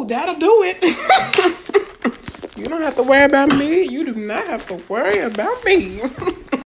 Oh, that'll do it. You don't have to worry about me. You do not have to worry about me.